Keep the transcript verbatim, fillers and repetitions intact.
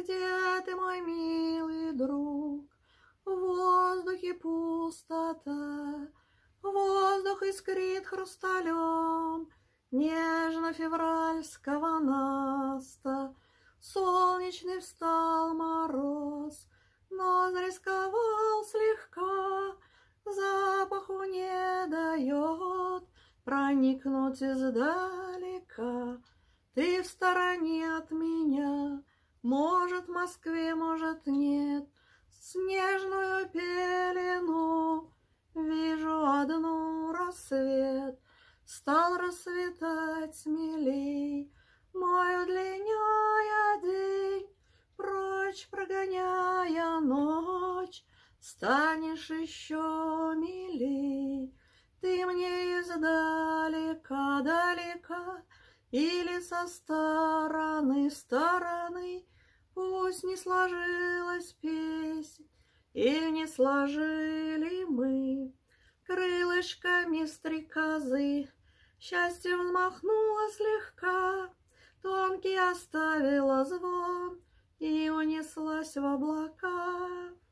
где ты, мой милый друг? В воздухе пустота, воздух искрит хрусталем нежно-февральского наста. Солнечный встал мороз, ноздри сковал слегка, запаху не дает проникнуть издалека. Ты в стороне от меня, может, в Москве, может, нет. Снежную пелену вижу одну рассвет. Стал расцветать смелей мой удлиняя день, прочь прогоняя ночь, станешь еще милей. Ты мне издалека, далека, или со стороны, стороны, пусть не сложилась песнь, или не сложили мы крылышками стрекозы. Счастье взмахнуло слегка, тонкий оставила звон и унеслась в облака.